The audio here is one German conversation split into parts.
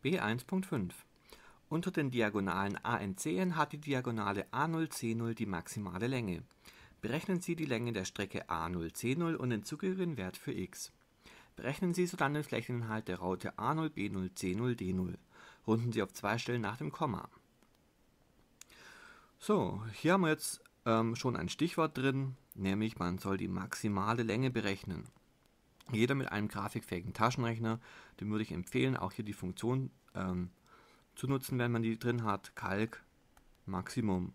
B1.5. Unter den Diagonalen ANCN hat die Diagonale A0C0 die maximale Länge. Berechnen Sie die Länge der Strecke A0C0 und den zugehörigen Wert für x. Berechnen Sie sodann den Flächeninhalt der Raute A0, B0, C0, D0. Runden Sie auf 2 Stellen nach dem Komma. So, hier haben wir jetzt schon ein Stichwort drin, nämlich man soll die maximale Länge berechnen. Jeder mit einem grafikfähigen Taschenrechner, dem würde ich empfehlen, auch hier die Funktion zu nutzen, wenn man die drin hat, Calc Maximum.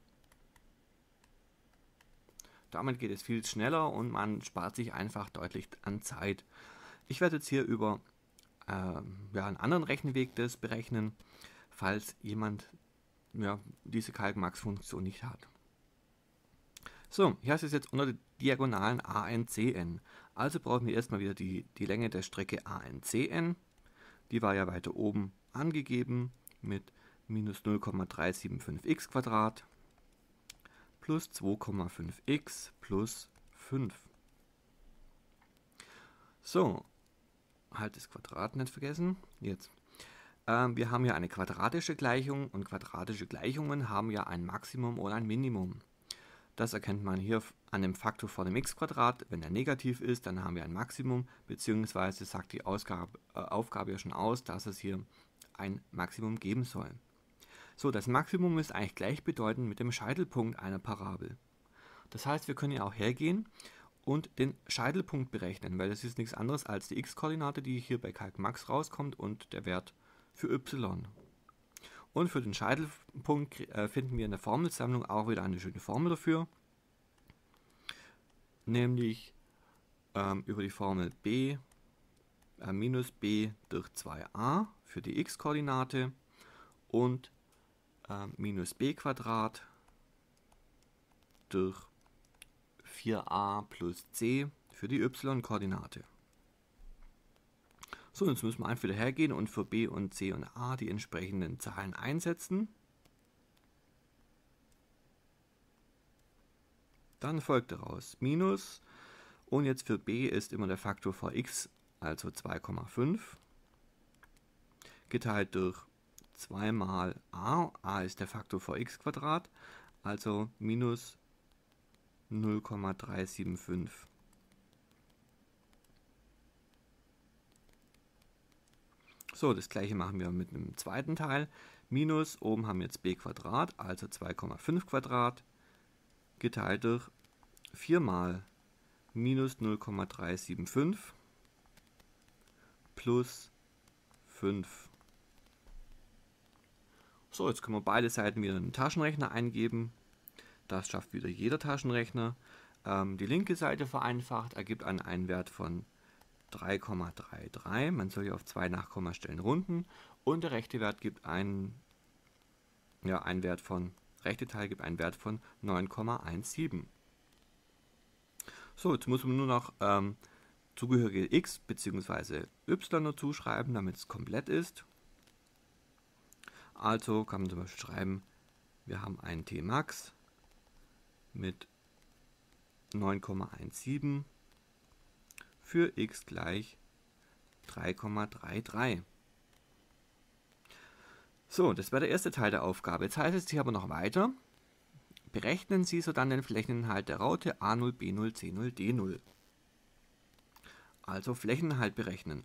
Damit geht es viel schneller und man spart sich einfach deutlich an Zeit. Ich werde jetzt hier über einen anderen Rechenweg das berechnen, falls jemand diese Calc-Max-Funktion nicht hat. So, hier heißt es jetzt unter den Diagonalen ANCN. Also brauchen wir erstmal wieder die Länge der Strecke ANCN. Die war ja weiter oben angegeben mit minus 0,375x² plus 2,5x plus 5. So, halt das Quadrat nicht vergessen. Jetzt. Wir haben ja eine quadratische Gleichung und quadratische Gleichungen haben ja ein Maximum oder ein Minimum. Das erkennt man hier an dem Faktor vor dem x². Wenn er negativ ist, dann haben wir ein Maximum, beziehungsweise sagt die Aufgabe ja schon aus, dass es hier ein Maximum geben soll. So, das Maximum ist eigentlich gleichbedeutend mit dem Scheitelpunkt einer Parabel. Das heißt, wir können ja auch hergehen und den Scheitelpunkt berechnen, weil das ist nichts anderes als die x-Koordinate, die hier bei Calc-Max rauskommt und der Wert für y. Und für den Scheitelpunkt finden wir in der Formelsammlung auch wieder eine schöne Formel dafür, nämlich über die Formel minus b durch 2a für die x-Koordinate und minus b² durch 4a plus c für die y-Koordinate. So, jetzt müssen wir einfach wieder hergehen und für b und c und a die entsprechenden Zahlen einsetzen. Dann folgt daraus Minus und jetzt für b ist immer der Faktor vor x, also 2,5, geteilt durch 2 mal a ist der Faktor vor x², also minus 0,375. So, das gleiche machen wir mit einem zweiten Teil. Minus, oben haben wir jetzt b², also 2,5² geteilt durch 4 mal minus 0,375 plus 5. So, jetzt können wir beide Seiten wieder in den Taschenrechner eingeben. Das schafft wieder jeder Taschenrechner. Die linke Seite vereinfacht ergibt einen Wert von 3,33. Man soll ja auf 2 Nachkommastellen runden. Und der rechte Wert gibt rechte Teil gibt einen Wert von 9,17. So, jetzt muss man nur noch zugehörige x bzw. y dazu schreiben, damit es komplett ist. Also kann man zum Beispiel schreiben, wir haben einen Tmax mit 9,17 für x gleich 3,33. So, das wäre der erste Teil der Aufgabe. Jetzt heißt es hier aber noch weiter. Berechnen Sie sodann den Flächeninhalt der Raute A0, B0, C0, D0. Also Flächeninhalt berechnen.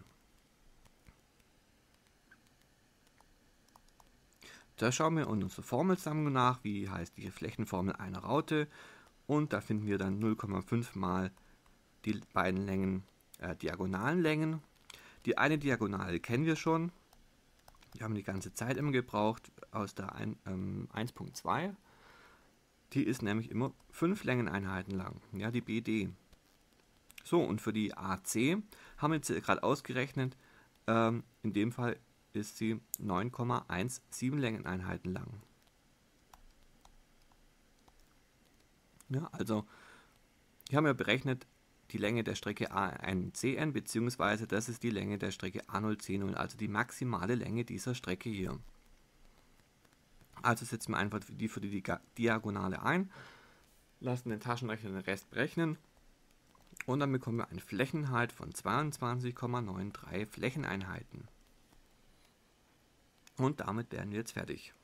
Da schauen wir in unserer Formelsammlung nach, wie heißt die Flächenformel einer Raute. Und da finden wir dann 0,5 mal die beiden diagonalen Längen. Die eine Diagonale kennen wir schon. Die haben die ganze Zeit immer gebraucht aus der 1.2. Die ist nämlich immer 5 Längeneinheiten lang, ja, die BD. So, und für die AC haben wir jetzt gerade ausgerechnet, in dem Fall ist sie 9,17 Längeneinheiten lang. Ja, also, hier haben wir berechnet die Länge der Strecke A1CN, beziehungsweise das ist die Länge der Strecke A0C0, also die maximale Länge dieser Strecke hier. Also setzen wir einfach die für die Diagonale ein, lassen den Taschenrechner den Rest berechnen und dann bekommen wir einen Flächeninhalt von 22,93 Flächeneinheiten. Und damit wären wir jetzt fertig.